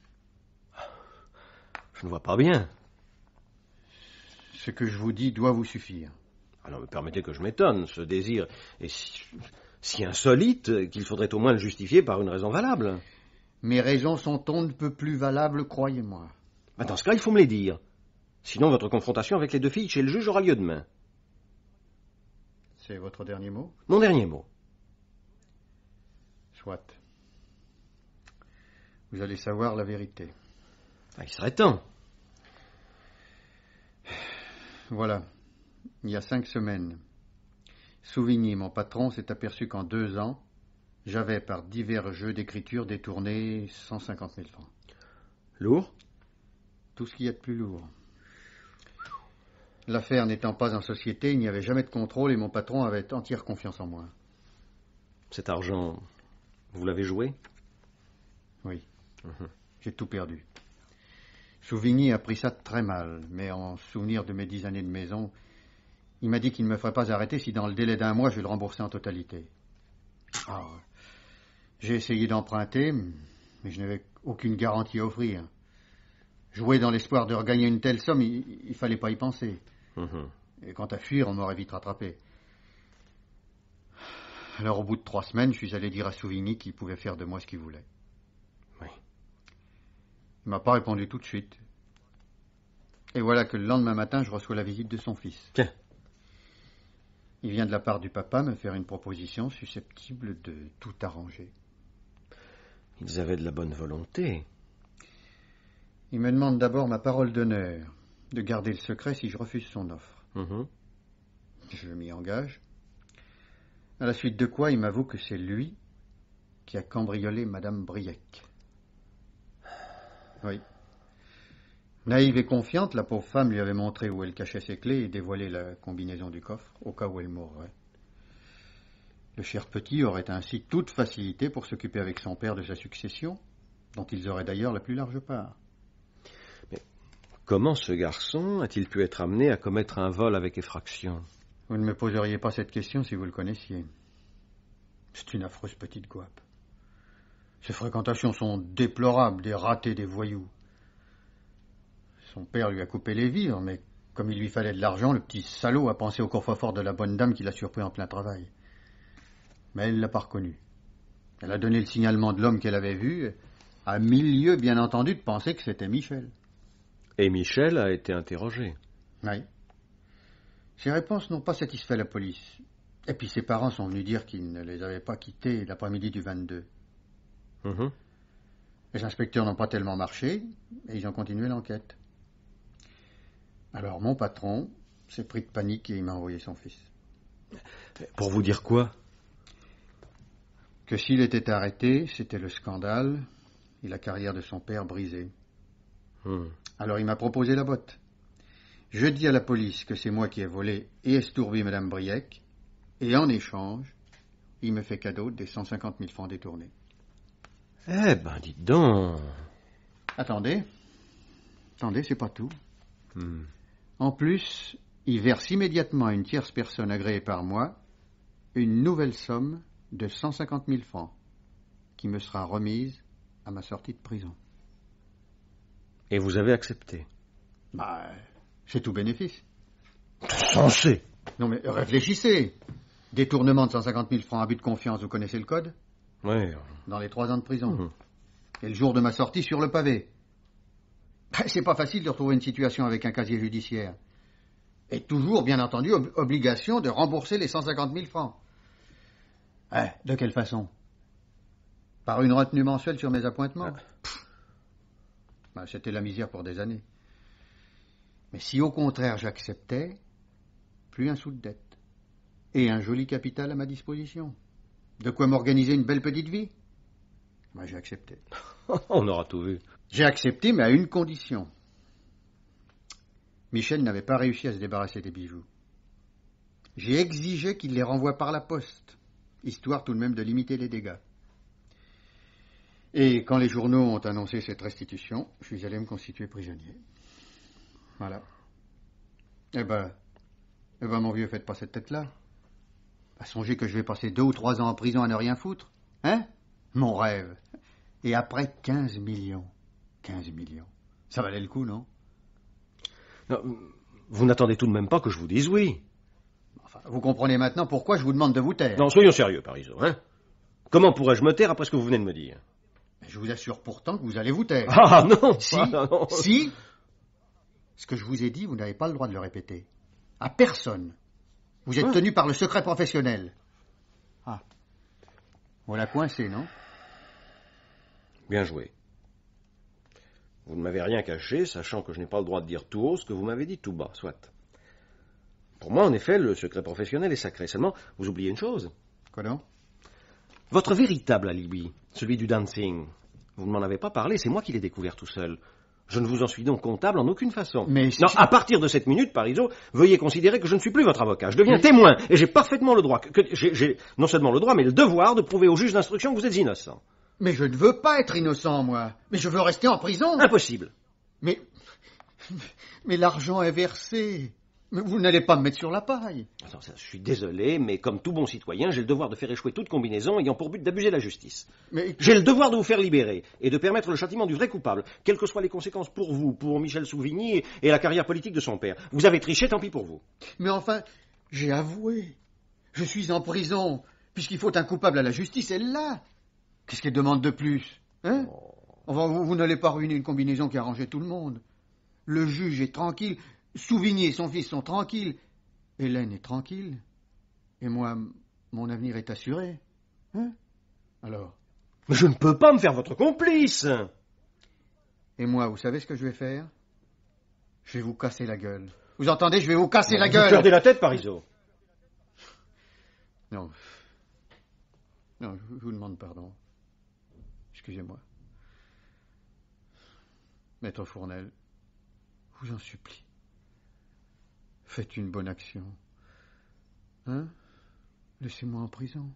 Je ne vois pas bien. Ce que je vous dis doit vous suffire. Alors, permettez que je m'étonne. Ce désir est si insolite qu'il faudrait au moins le justifier par une raison valable. Mes raisons sont on ne peut plus valables, croyez-moi. Dans ce cas, il faut me les dire. Sinon, votre confrontation avec les deux filles chez le juge aura lieu demain. C'est votre dernier mot? Mon dernier mot. Soit. Vous allez savoir la vérité. Il serait temps. Voilà. Il y a 5 semaines, Souvigny, mon patron, s'est aperçu qu'en 2 ans, j'avais, par divers jeux d'écriture, détourné 150 000 francs. Lourd? Tout ce qu'il y a de plus lourd. L'affaire n'étant pas en société, il n'y avait jamais de contrôle et mon patron avait entière confiance en moi. Cet argent, vous l'avez joué? Oui. J'ai tout perdu. Souvigny a pris ça très mal, mais en souvenir de mes 10 années de maison, il m'a dit qu'il ne me ferait pas arrêter si dans le délai d'1 mois je le remboursais en totalité. Alors, j'ai essayé d'emprunter, mais je n'avais aucune garantie à offrir. Jouer dans l'espoir de regagner une telle somme, il ne fallait pas y penser. Et quant à fuir, on m'aurait vite rattrapé. Alors, au bout de 3 semaines, je suis allé dire à Souvigny qu'il pouvait faire de moi ce qu'il voulait. Oui. Il m'a pas répondu tout de suite. Et voilà que le lendemain matin, je reçois la visite de son fils. Tiens. Il vient de la part du papa me faire une proposition susceptible de tout arranger. Ils avaient de la bonne volonté. Il me demande d'abord ma parole d'honneur, de garder le secret si je refuse son offre. Je m'y engage. À la suite de quoi, il m'avoue que c'est lui qui a cambriolé Madame Briec. Oui. Naïve et confiante, la pauvre femme lui avait montré où elle cachait ses clés et dévoilé la combinaison du coffre, au cas où elle mourrait. Le cher petit aurait ainsi toute facilité pour s'occuper avec son père de sa succession, dont ils auraient d'ailleurs la plus large part. Mais comment ce garçon a-t-il pu être amené à commettre un vol avec effraction? Vous ne me poseriez pas cette question si vous le connaissiez. C'est une affreuse petite gouape. Ses fréquentations sont déplorables, des ratés, des voyous. Son père lui a coupé les vivres, mais comme il lui fallait de l'argent, le petit salaud a pensé au coffre-fort de la bonne dame qui l'a surpris en plein travail. Mais elle ne l'a pas reconnu. Elle a donné le signalement de l'homme qu'elle avait vu, à 1000 lieues, bien entendu, de penser que c'était Michel. Et Michel a été interrogé. Oui. Ses réponses n'ont pas satisfait la police. Et puis ses parents sont venus dire qu'ils ne les avaient pas quittés l'après-midi du 22. Les inspecteurs n'ont pas tellement marché, et ils ont continué l'enquête. Alors mon patron s'est pris de panique et il m'a envoyé son fils. Pour vous dire quoi? Que s'il était arrêté, c'était le scandale et la carrière de son père brisée. Alors il m'a proposé la botte. Je dis à la police que c'est moi qui ai volé et estourbé Madame Briec, et en échange, il me fait cadeau des 150 000 francs détournés. Eh ben, dites donc. Attendez, c'est pas tout. En plus, il verse immédiatement à une tierce personne agréée par moi une nouvelle somme de 150 000 francs qui me sera remise à ma sortie de prison. Et vous avez accepté? C'est tout bénéfice. Censé. Non mais réfléchissez. Détournement de 150 000 francs, abus de confiance, vous connaissez le code? Oui. Dans les 3 ans de prison. Et le jour de ma sortie, sur le pavé. C'est pas facile de retrouver une situation avec un casier judiciaire. Et toujours, bien entendu, obligation de rembourser les 150 000 francs. De quelle façon? Par une retenue mensuelle sur mes appointements? C'était la misère pour des années. Mais si au contraire j'acceptais, plus un sou de dette. Et un joli capital à ma disposition. De quoi m'organiser une belle petite vie? J'ai accepté. On aura tout vu. J'ai accepté, mais à une condition. Michel n'avait pas réussi à se débarrasser des bijoux. J'ai exigé qu'il les renvoie par la poste, histoire tout de même de limiter les dégâts. Et quand les journaux ont annoncé cette restitution, je suis allé me constituer prisonnier. Voilà. Eh ben, mon vieux, faites pas cette tête-là. Songez que je vais passer 2 ou 3 ans en prison à ne rien foutre. Hein? Mon rêve. Et après 15 millions. 15 millions. Ça valait le coup, non? Non, vous n'attendez tout de même pas que je vous dise oui. Enfin, vous comprenez maintenant pourquoi je vous demande de vous taire. Non, soyons sérieux, Parisot, hein? Comment pourrais-je me taire après ce que vous venez de me dire? Je vous assure pourtant que vous allez vous taire. Ah non! Si. Ce que je vous ai dit, vous n'avez pas le droit de le répéter. À personne. Vous êtes tenu par le secret professionnel. Voilà coincé, non? Bien joué. Vous ne m'avez rien caché, sachant que je n'ai pas le droit de dire tout haut ce que vous m'avez dit tout bas, soit. Pour moi, en effet, le secret professionnel est sacré. Seulement, vous oubliez une chose. Quoi donc? Votre véritable alibi, celui du dancing. Vous ne m'en avez pas parlé, c'est moi qui l'ai découvert tout seul. Je ne vous en suis donc comptable en aucune façon. Mais non, à partir de cette minute, Parisot, veuillez considérer que je ne suis plus votre avocat. Je deviens témoin, et j'ai parfaitement le droit, j'ai non seulement le droit, mais le devoir de prouver au juge d'instruction que vous êtes innocent. Mais je ne veux pas être innocent, moi. Mais je veux rester en prison. Impossible. Mais l'argent est versé. Mais vous n'allez pas me mettre sur la paille. Attends, je suis désolé, mais comme tout bon citoyen, j'ai le devoir de faire échouer toute combinaison ayant pour but d'abuser la justice. Mais j'ai le devoir de vous faire libérer et de permettre le châtiment du vrai coupable, quelles que soient les conséquences pour vous, pour Michel Souvigny et la carrière politique de son père. Vous avez triché, tant pis pour vous. Mais enfin, j'ai avoué. Je suis en prison, puisqu'il faut un coupable à la justice, elle l'a. Qu'est-ce qu'elle demande de plus, hein? Enfin, vous n'allez pas ruiner une combinaison qui a arrangé tout le monde. Le juge est tranquille, Souvigny et son fils sont tranquilles, Hélène est tranquille, et moi, mon avenir est assuré. Hein? Alors? Mais je ne peux pas me faire votre complice. Et moi, vous savez ce que je vais faire? Je vais vous casser la gueule. Vous entendez? Je vais vous casser la gueule. Vous perdez la tête, Parisot. Non. Non, je vous demande pardon. Excusez-moi. Maître Fournel, je vous en supplie. Faites une bonne action. Hein? Laissez-moi en prison.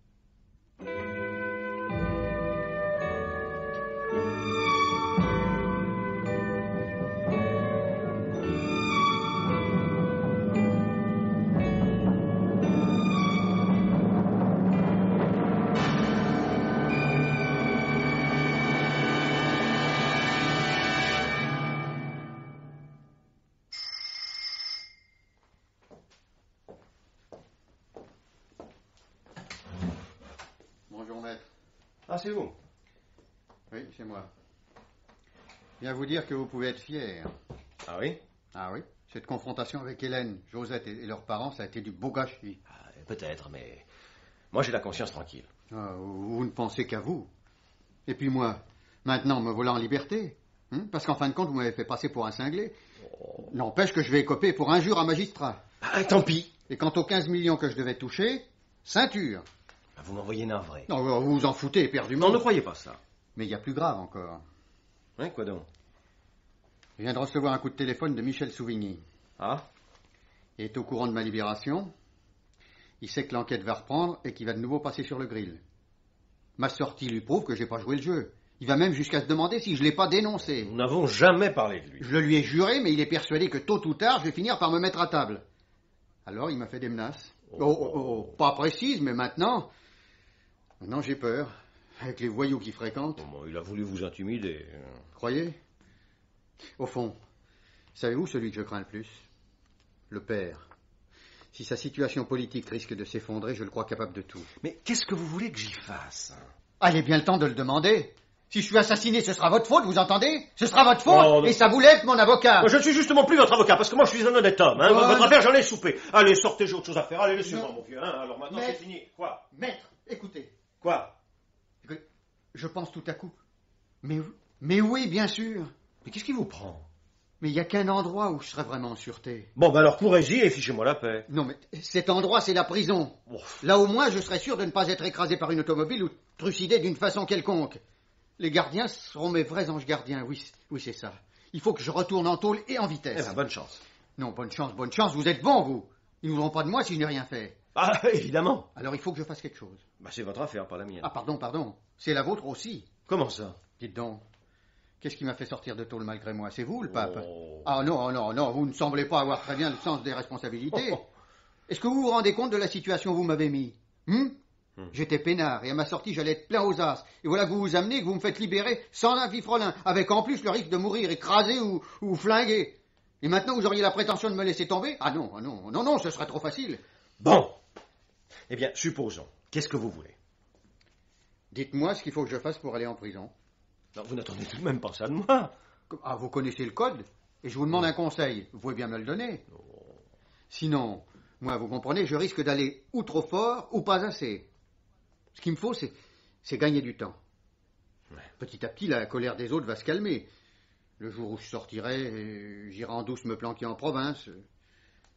Bonjour, maître. Ah, c'est vous? Oui, c'est moi. Je viens vous dire que vous pouvez être fier. Ah oui? Ah oui? Cette confrontation avec Hélène, Josette et leurs parents, ça a été du beau gâchis. Peut-être, mais moi j'ai la conscience tranquille. Ah, vous ne pensez qu'à vous. Et puis moi, maintenant, me voilà en liberté. Parce qu'en fin de compte, vous m'avez fait passer pour un cinglé. N'empêche que je vais écoper pour injure à magistrat. Ah, tant pis. Et quant aux 15 millions que je devais toucher, ceinture. Vous m'envoyez navré. Non, vous vous en foutez éperdument. Non, ne croyez pas ça. Mais il y a plus grave encore. Hein, quoi donc? Je viens de recevoir un coup de téléphone de Michel Souvigny. Ah? Il est au courant de ma libération. Il sait que l'enquête va reprendre et qu'il va de nouveau passer sur le grill. Ma sortie lui prouve que j'ai pas joué le jeu. Il va même jusqu'à se demander si je l'ai pas dénoncé. Nous n'avons jamais parlé de lui. Je le lui ai juré, mais il est persuadé que tôt ou tard, je vais finir par me mettre à table. Alors il m'a fait des menaces. Pas précises, mais maintenant j'ai peur. Avec les voyous qu'il fréquente. Il a voulu vous intimider. Croyez? Au fond, savez-vous celui que je crains le plus? Le père. Si sa situation politique risque de s'effondrer, je le crois capable de tout. Mais qu'est-ce que vous voulez que j'y fasse? Allez bien le temps de le demander. Si je suis assassiné, ce sera votre faute, vous entendez? Ce sera votre faute, et ça vous l'aide, mon avocat. Je ne suis justement plus votre avocat, parce que moi je suis un honnête homme. Votre affaire, j'en ai soupé. Allez, sortez, j'ai autre chose à faire. Allez, laissez-moi, mon vieux. Alors maintenant, c'est fini. Quoi? Maître, écoutez. Quoi? Je pense tout à coup. Mais oui, bien sûr. Mais qu'est-ce qui vous prend? Mais il n'y a qu'un endroit où je serais vraiment en sûreté. Bon, alors courez-y et fichez-moi la paix. Non, mais cet endroit, c'est la prison. Là, au moins, je serais sûr de ne pas être écrasé par une automobile ou trucidé d'une façon quelconque. Les gardiens seront mes vrais anges gardiens, oui, c'est ça. Il faut que je retourne en tôle et en vitesse. Eh ben, bonne chance. Non, bonne chance, vous êtes bon, vous. Ils ne voudront pas de moi si je n'ai rien fait. Ah, évidemment. Alors il faut que je fasse quelque chose. C'est votre affaire, pas la mienne. Ah, pardon. C'est la vôtre aussi. Comment ça? Dites donc, qu'est-ce qui m'a fait sortir de tôle malgré moi? C'est vous, le pape? Ah non, vous ne semblez pas avoir très bien le sens des responsabilités. Est-ce que vous vous rendez compte de la situation où vous m'avez mis? J'étais peinard, et à ma sortie, j'allais être plein aux as. Et voilà que vous vous amenez, que vous me faites libérer sans un fifrelin, avec en plus le risque de mourir écrasé ou flingué. Et maintenant, vous auriez la prétention de me laisser tomber? Ah non, ce serait trop facile. Bon. Eh bien, supposons. Qu'est-ce que vous voulez? Dites-moi ce qu'il faut que je fasse pour aller en prison. Non, vous n'attendez tout de même pas ça de moi. Ah, vous connaissez le code? Et je vous demande un conseil. Vous pouvez bien me le donner. Sinon, moi, vous comprenez, je risque d'aller ou trop fort ou pas assez. Ce qu'il me faut, c'est gagner du temps. Petit à petit, la colère des autres va se calmer. Le jour où je sortirai, j'irai en douce me planquer en province.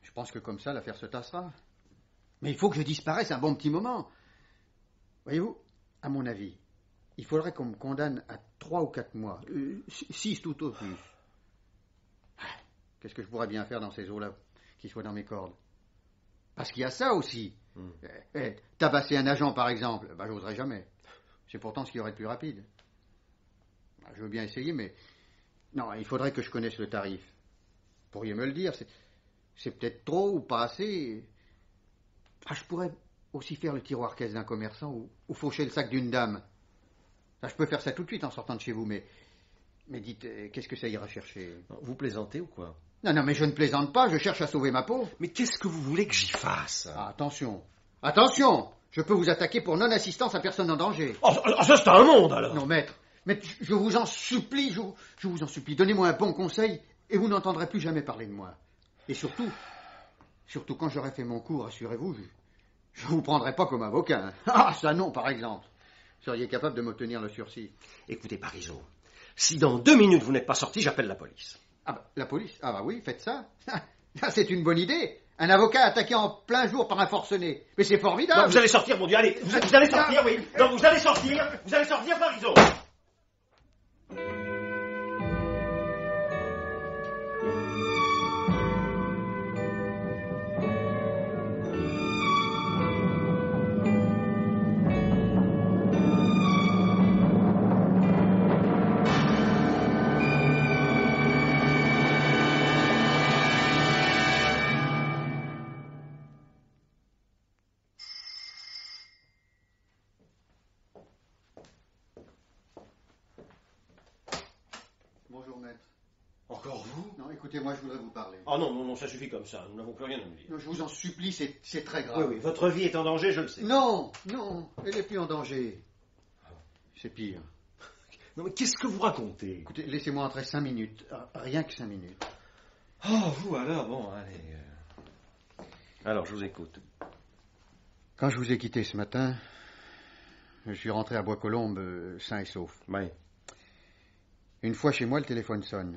Je pense que comme ça, l'affaire se tassera. Mais il faut que je disparaisse un bon petit moment. Voyez-vous, à mon avis, il faudrait qu'on me condamne à 3 ou 4 mois. 6 tout au plus. Qu'est-ce que je pourrais bien faire dans ces eaux-là qui soient dans mes cordes? Parce qu'il y a ça aussi. Tabasser un agent, par exemple, j'oserais jamais. C'est pourtant ce qui aurait de plus rapide. Je veux bien essayer, mais... Non, il faudrait que je connaisse le tarif. Vous pourriez me le dire, c'est peut-être trop ou pas assez. Je pourrais aussi faire le tiroir caisse d'un commerçant ou faucher le sac d'une dame. Je peux faire ça tout de suite en sortant de chez vous, mais dites, qu'est-ce que ça ira chercher? Vous plaisantez ou quoi? Non, mais je ne plaisante pas, je cherche à sauver ma peau. Mais qu'est-ce que vous voulez que j'y fasse? Attention, attention! Je peux vous attaquer pour non-assistance à personne en danger. Ça c'est un monde, alors! Non, maître, je vous en supplie, je vous en supplie, donnez-moi un bon conseil et vous n'entendrez plus jamais parler de moi. Et surtout quand j'aurai fait mon cours, rassurez-vous, je vous prendrai pas comme avocat. Ça non, par exemple. Vous seriez capable de m'obtenir le sursis. Écoutez, Parisot, si dans 2 minutes vous n'êtes pas sorti, j'appelle la police. La police? Oui, faites ça. C'est une bonne idée. Un avocat attaqué en plein jour par un forcené. Mais c'est formidable. Non, vous allez sortir, mon Dieu, allez, vous allez sortir, oui. Non, vous allez sortir, Parisot. Bonjour, maître. Encore vous? Non, écoutez, moi, je voudrais vous parler. Non, ça suffit comme ça. Nous n'avons plus rien à me dire. Non, je vous en supplie, c'est très grave. Oui, votre vie est en danger, je le sais. Non, elle n'est plus en danger. C'est pire. Non, mais qu'est-ce que vous racontez? Écoutez, laissez-moi entrer 5 minutes. Rien que 5 minutes. Vous alors, bon, allez. Alors, je vous écoute. Quand je vous ai quitté ce matin, je suis rentré à Bois-Colombes sain et sauf. Oui. Une fois chez moi, le téléphone sonne.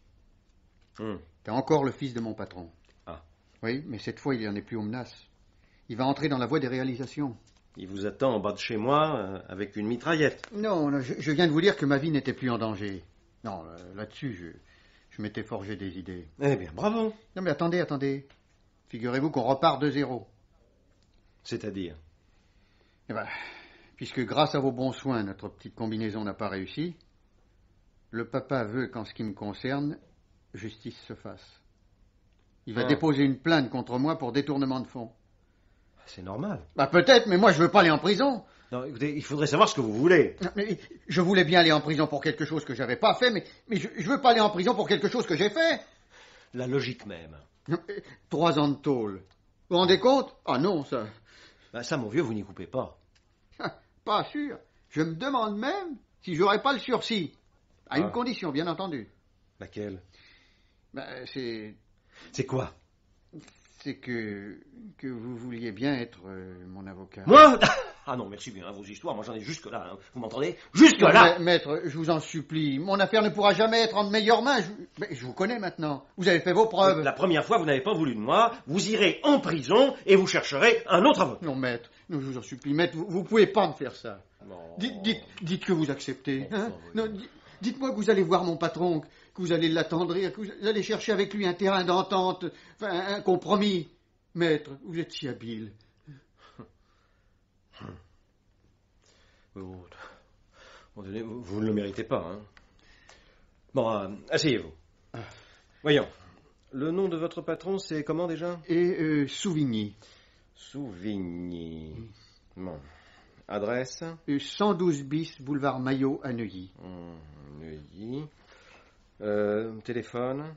C'est encore le fils de mon patron. Oui, mais cette fois, il n'en est plus aux menaces. Il va entrer dans la voie des réalisations. Il vous attend en bas de chez moi avec une mitraillette. Non, je viens de vous dire que ma vie n'était plus en danger. Non, là-dessus, je m'étais forgé des idées. Eh bien, bravo. Non, mais attendez. Figurez-vous qu'on repart de zéro. C'est-à-dire? Puisque grâce à vos bons soins, notre petite combinaison n'a pas réussi, le papa veut qu'en ce qui me concerne, justice se fasse. Il va déposer une plainte contre moi pour détournement de fonds. C'est normal. Peut-être, mais moi je veux pas aller en prison. Non, écoutez, il faudrait savoir ce que vous voulez. Mais je voulais bien aller en prison pour quelque chose que j'avais pas fait, mais je veux pas aller en prison pour quelque chose que j'ai fait. La logique même. 3 ans de tôle. Vous vous rendez compte? Non, ça... Ça, mon vieux, vous n'y coupez pas. Pas sûr. Je me demande même si j'aurais pas le sursis. À une condition, bien entendu. Laquelle? C'est quoi? C'est que vous vouliez bien être mon avocat. Moi? Non, merci bien, vos histoires, moi j'en ai jusque-là, hein. Vous m'entendez? Jusque-là! Maître, je vous en supplie, mon affaire ne pourra jamais être en de meilleures mains. Je vous connais maintenant. Vous avez fait vos preuves. La première fois, vous n'avez pas voulu de moi, vous irez en prison et vous chercherez un autre avocat. Non, maître, je vous en supplie, maître, vous pouvez pas me faire ça. Dites que vous acceptez. Non, dites-moi que vous allez voir mon patron, que vous allez l'attendrir, que vous allez chercher avec lui un terrain d'entente, un compromis. Maître, vous êtes si habile. Vous ne le méritez pas, hein. Bon, asseyez-vous. Voyons, le nom de votre patron, c'est comment déjà? Souvigny. Souvigny. Bon. Adresse? 112 bis, boulevard Maillot à Neuilly. Neuilly. Téléphone?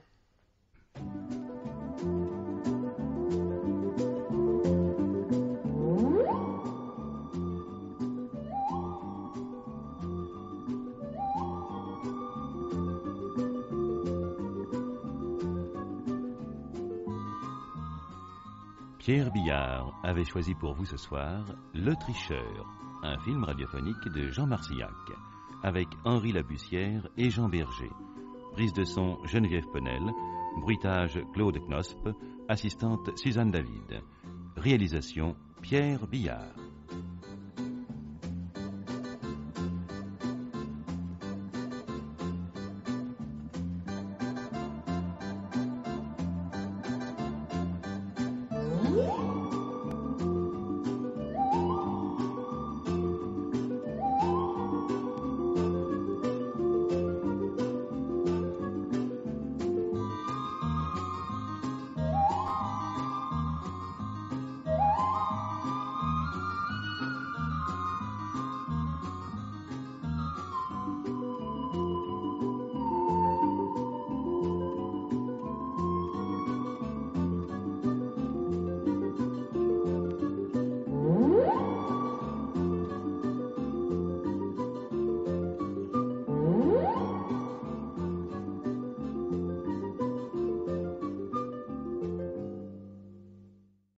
Pierre Billard avait choisi pour vous ce soir Le Tricheur, un film radiophonique de Jean Marcillac, avec Henri Labussière et Jean Berger. Prise de son Geneviève Penel, bruitage Claude Knosp, assistante Suzanne David. Réalisation Pierre Billard.